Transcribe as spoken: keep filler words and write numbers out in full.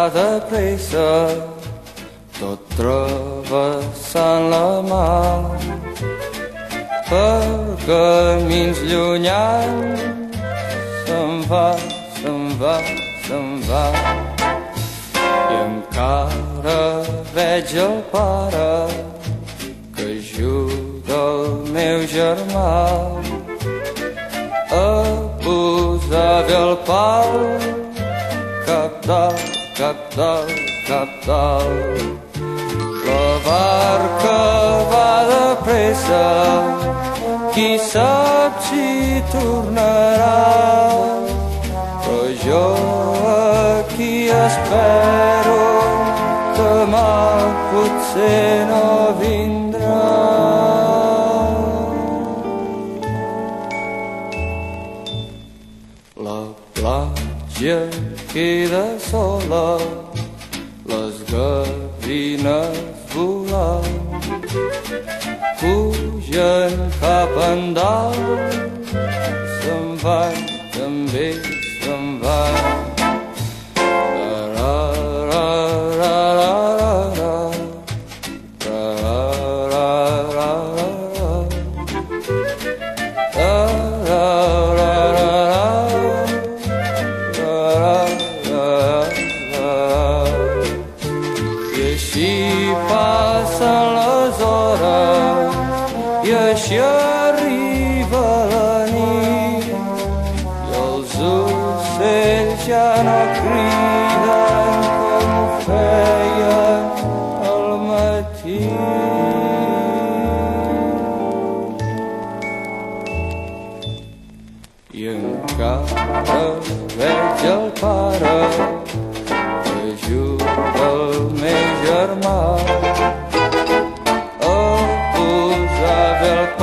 va de pressa, tot travessant la mar per camins llunyans. Se'n va, se'n va, se'n va, i encara veig el pare que ajuda el meu germà a posar bé el pal. Cap dalt, cap dalt, cap dalt, la barca va de pressa, qui sap si tornarà, però jo aquí espero, demà potser no vindrà. La platja queda sola, les gavines volant pugen cap endalt, se'n van, també se'n van. I passen les hores i així arriba la nit i els ocells ja no criden com ho feien al matí. I encara veig el pare que ajuda el meu germà a posar bé el